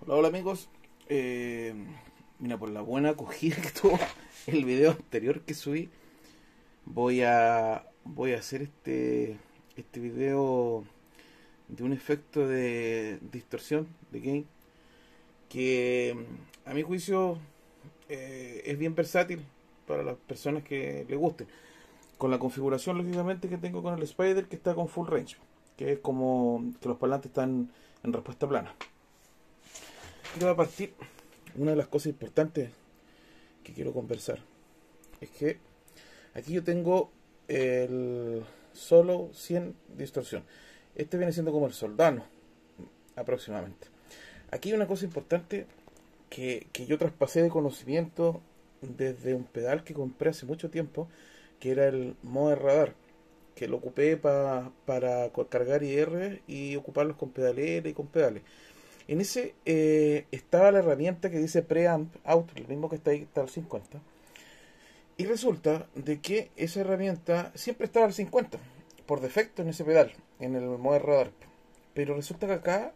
Hola, hola amigos. Eh, Mira, por la buena acogida que tuvo el video anterior que subí, voy a hacer este video de un efecto de distorsión de gain que a mi juicio es bien versátil para las personas que le guste. Con la configuración lógicamente que tengo con el Spider, que está con full range, que es como que los parlantes están en respuesta plana. Quiero partir. Una de las cosas importantes que quiero conversar es que aquí yo tengo el solo 100 distorsión. Este viene siendo como el soldano aproximadamente. Aquí hay una cosa importante que yo traspasé de conocimiento desde un pedal que compré hace mucho tiempo, que era el Moe Radar, que lo ocupé para cargar IR y ocuparlos con pedalera y con pedales. En ese estaba la herramienta que dice Preamp Out, el mismo que está ahí, está al 50. Y resulta de que esa herramienta siempre estaba al 50, por defecto en ese pedal, en el Mover Radar. Pero resulta que acá,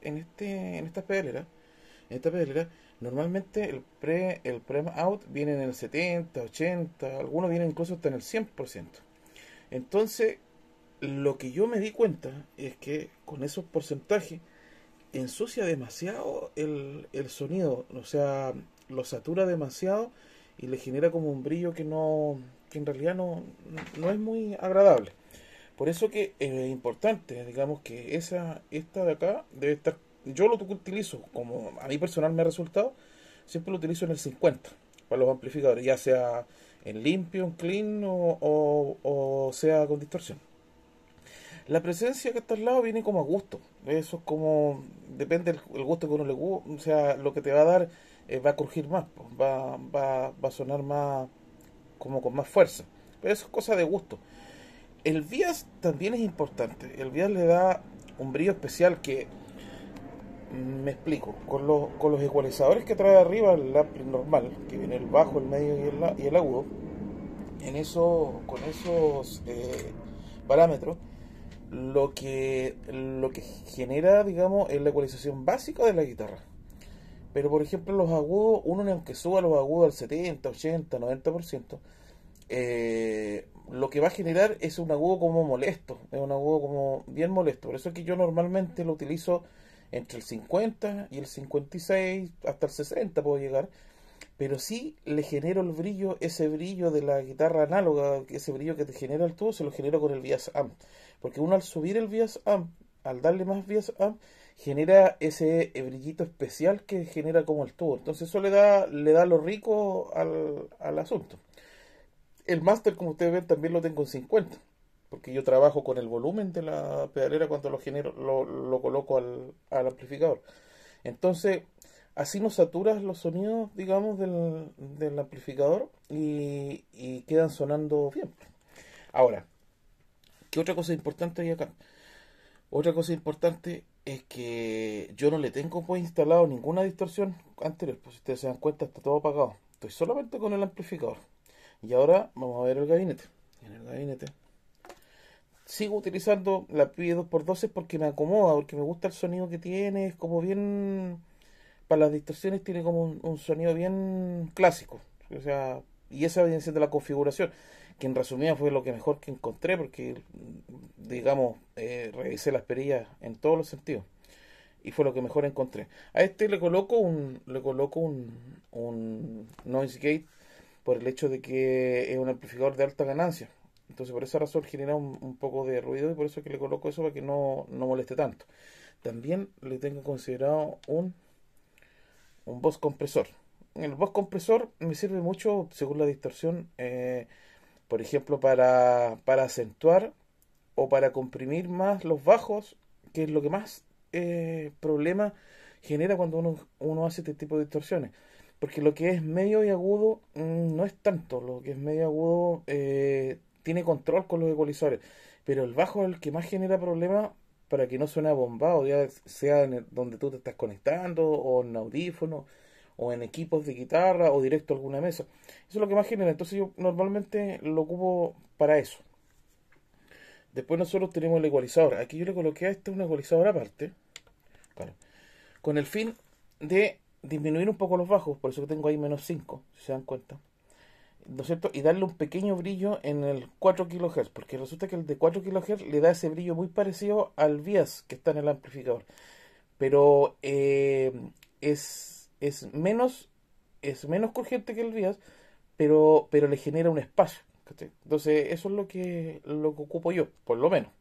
en esta pedalera, normalmente el Preamp Out viene en el 70, 80, algunos vienen incluso hasta en el 100%. Entonces, lo que yo me di cuenta es que con esos porcentajes ensucia demasiado el sonido, o sea, lo satura demasiado y le genera como un brillo que en realidad no es muy agradable. Por eso que es importante, digamos que esta de acá debe estar, yo lo utilizo, como a mí personal me ha resultado, siempre lo utilizo en el 50 para los amplificadores, ya sea en limpio, en clean o sea con distorsión. La presencia que está al lado viene como a gusto. Eso es como, depende del gusto que uno le guste. O sea, lo que te va a dar va a crujir más, pues, va a sonar más, como con más fuerza. Pero eso es cosa de gusto. El bias también es importante. El bias le da un brillo especial que, me explico, con los ecualizadores que trae arriba el ampli normal, que viene el bajo, el medio y el agudo, con esos parámetros, lo que genera, digamos, es la ecualización básica de la guitarra. Pero, por ejemplo, los agudos, uno aunque suba los agudos al 70, 80, 90%, lo que va a generar es un agudo como molesto, es un agudo como bien molesto. Por eso es que yo normalmente lo utilizo entre el 50 y el 56, hasta el 60 puedo llegar, pero sí le genero el brillo, ese brillo de la guitarra análoga, ese brillo que te genera el tubo, se lo genero con el bias amp. Porque uno al subir el bias amp, al darle más bias amp, genera ese brillito especial que genera como el tubo. Entonces eso le da lo rico al asunto. El master, como ustedes ven, también lo tengo en 50. Porque yo trabajo con el volumen de la pedalera cuando lo genero, lo coloco al amplificador. Entonces, así no saturas los sonidos, digamos, del amplificador y quedan sonando bien. Ahora, ¿qué otra cosa importante hay acá? Otra cosa importante es que yo no le tengo pues instalado ninguna distorsión anterior. Pues si ustedes se dan cuenta, está todo apagado. Estoy solamente con el amplificador. Y ahora vamos a ver el gabinete. En el gabinete sigo utilizando la PI 2x12 porque me acomoda, porque me gusta el sonido que tiene. Es como bien, para las distorsiones tiene como un sonido bien clásico. O sea, y esa viene siendo la configuración, que en resumida fue lo que mejor que encontré, porque, digamos, revisé las perillas en todos los sentidos. Y fue lo que mejor encontré. A este le coloco un noise gate por el hecho de que es un amplificador de alta ganancia. Entonces por esa razón genera un poco de ruido y por eso es que le coloco eso para que no moleste tanto. También le tengo considerado un Boss compresor. El Boss compresor me sirve mucho según la distorsión, por ejemplo, para acentuar o para comprimir más los bajos, que es lo que más problema genera cuando uno hace este tipo de distorsiones. Porque lo que es medio y agudo no es tanto. Lo que es medio agudo tiene control con los ecualizadores. Pero el bajo es el que más genera problemas para que no suene bombado, ya sea donde tú te estás conectando, o en audífonos, o en equipos de guitarra, o directo a alguna mesa. Eso es lo que más genera. Entonces yo normalmente lo ocupo para eso. Después nosotros tenemos el ecualizador. Aquí yo le coloqué a este un ecualizador aparte, claro, con el fin de disminuir un poco los bajos, por eso que tengo ahí -5, si se dan cuenta, ¿no es cierto? Y darle un pequeño brillo en el 4 kHz, porque resulta que el de 4 kHz le da ese brillo muy parecido al bias que está en el amplificador, pero es menos corriente que el bias, pero le genera un espacio, ¿cachai? Entonces eso es lo que ocupo yo, por lo menos.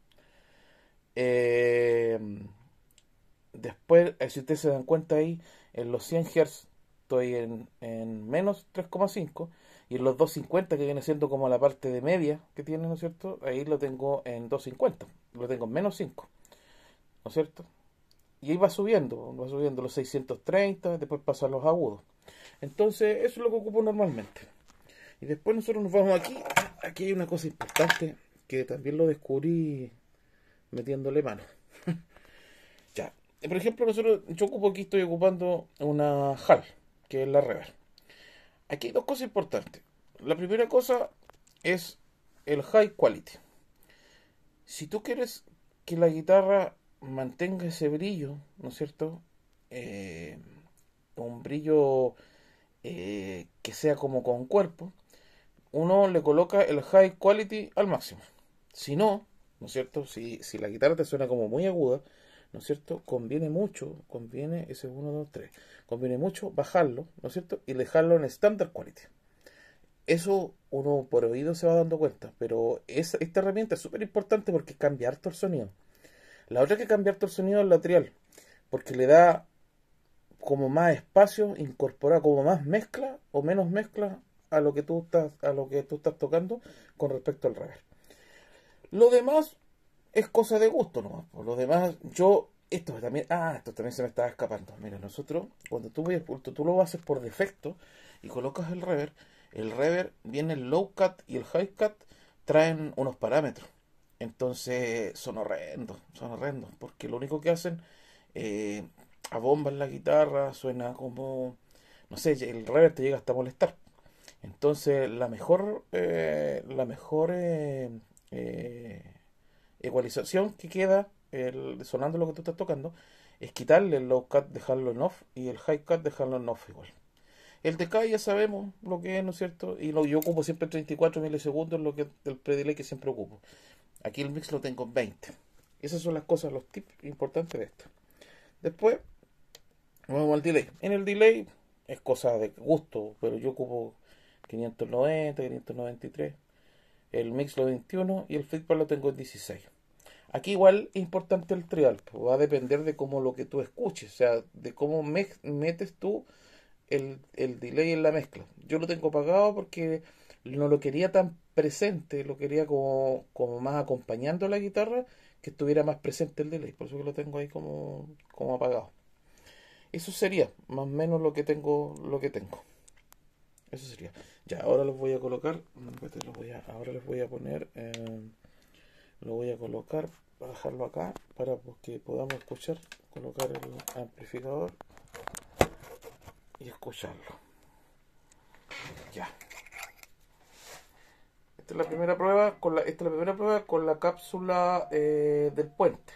Eh, Después, si ustedes se dan cuenta ahí, en los 100 Hz estoy en -3,5, y en los 250, que viene siendo como la parte de media que tiene, ¿no es cierto? Ahí lo tengo en 250, lo tengo en -5, ¿no es cierto? Y ahí va subiendo los 630, después pasa a los agudos. Entonces, eso es lo que ocupo normalmente. Y después nosotros nos vamos aquí. Aquí hay una cosa importante que también lo descubrí metiéndole mano. Ya. Por ejemplo, yo ocupo aquí, estoy ocupando una HAL, que es la reverb. Aquí hay dos cosas importantes. La primera cosa es el high quality. Si tú quieres que la guitarra mantenga ese brillo, ¿no es cierto? Eh, un brillo que sea como con cuerpo, uno le coloca el high quality al máximo. Si no, ¿no es cierto? Si la guitarra te suena como muy aguda, ¿no es cierto? Conviene, ese 1, 2, 3, conviene mucho bajarlo, ¿no es cierto? Y dejarlo en standard quality. Eso uno por oído se va dando cuenta, pero esta herramienta es súper importante porque cambia harto el sonido. La otra que cambia harto el sonido es la trial, porque le da como más espacio, incorpora como más mezcla o menos mezcla a lo que tú estás tocando con respecto al reverb. Lo demás es cosa de gusto nomás. Por lo demás, esto también se me estaba escapando. Mira, nosotros, cuando tú lo haces por defecto y colocas el reverb viene el low cut y el high cut traen unos parámetros. Entonces son horrendos, porque lo único que hacen, eh, abomban la guitarra, suena como, no sé, el reverb te llega hasta molestar. Entonces, la mejor ecualización que queda sonando lo que tú estás tocando es quitarle el low cut, dejarlo en off, y el high cut, dejarlo en off igual. El decay ya sabemos lo que es, ¿no es cierto? Yo ocupo siempre 34 milisegundos, lo que el predelay que siempre ocupo. Aquí el mix lo tengo en 20. Esas son las cosas, los tips importantes de esto. Después, vamos al delay. En el delay es cosa de gusto, pero yo ocupo 590, 593. El mix lo 21 y el feedback lo tengo en 16. Aquí igual es importante el trial, pues va a depender de cómo lo que tú escuches, o sea, de cómo metes tú el delay en la mezcla. Yo lo tengo apagado porque no lo quería tan presente, lo quería como más acompañando a la guitarra, que estuviera más presente el delay, por eso que lo tengo ahí como apagado. Eso sería más o menos lo que tengo. Eso sería. Ya, ahora los voy a colocar. Ahora les voy a poner. Lo voy a colocar, para dejarlo acá, para que podamos escuchar. Colocar el amplificador y escucharlo. Ya. Esta es la primera prueba con la cápsula del puente.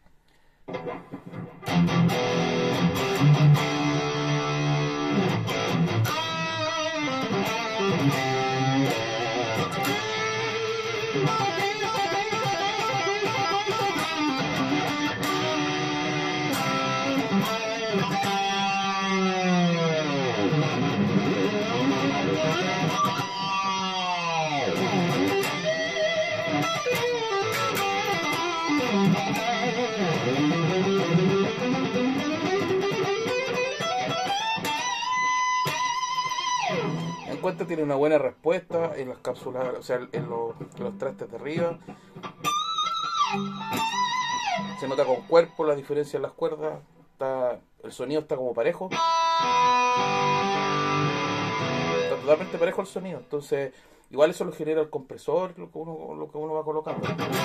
En cuenta tiene una buena respuesta en las cápsulas, o sea, en los trastes de arriba. Se nota con cuerpo la diferencia en las cuerdas. El sonido está como parejo. Está totalmente parejo el sonido. Entonces, igual eso lo genera el compresor, lo que uno va colocando.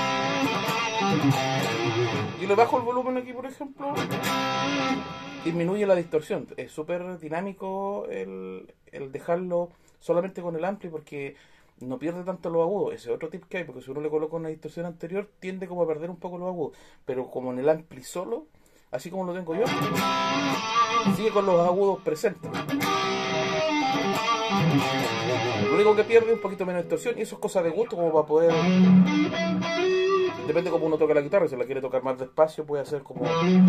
Y le bajo el volumen aquí, por ejemplo. Disminuye la distorsión. Es súper dinámico el dejarlo solamente con el ampli, porque no pierde tanto los agudos. Ese es otro tip que hay, porque si uno le coloca una distorsión anterior, tiende como a perder un poco los agudos. Pero como en el ampli solo, así como lo tengo yo, sigue con los agudos presentes. Lo único que pierde es un poquito menos de distorsión, y eso es cosa de gusto, como para poder... Depende cómo uno toca la guitarra. Si la quiere tocar más despacio, puede hacer como...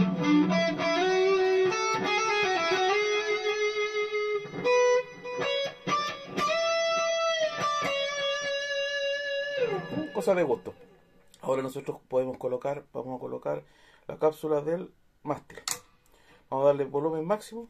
cosa de gusto. Ahora nosotros vamos a colocar la cápsula del mástil. Vamos a darle volumen máximo.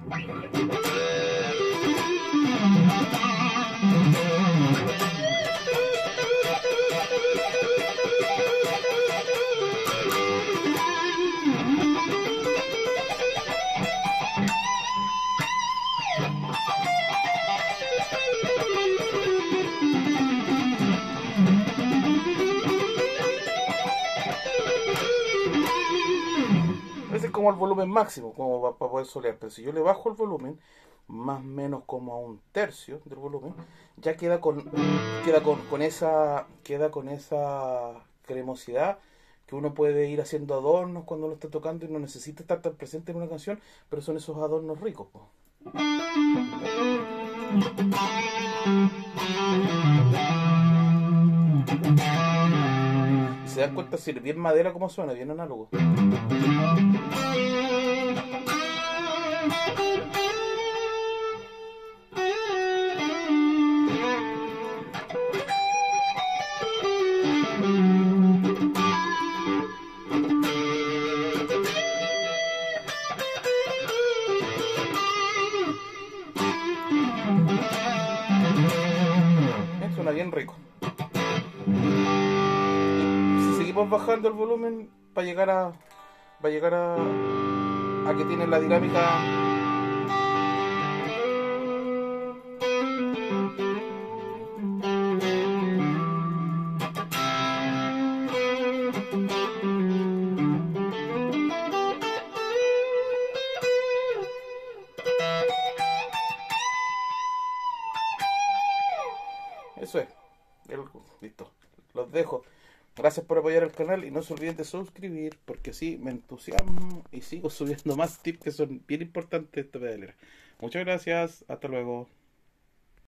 Ese es como el volumen máximo, como para poder solear. Pero si yo le bajo el volumen, más o menos como a un tercio del volumen, ya queda con esa cremosidad que uno puede ir haciendo adornos cuando lo está tocando y no necesita estar tan presente en una canción, pero son esos adornos ricos, po. Y se dan cuenta, si bien madera como suena, bien análogo. Suena bien rico. Y si seguimos bajando el volumen para llegar a que tiene la dinámica. Eso es. Listo. Los dejo. Gracias por apoyar el canal y no se olviden de suscribir, porque así me entusiasmo y sigo subiendo más tips que son bien importantes de esta pedalera. Muchas gracias. Hasta luego.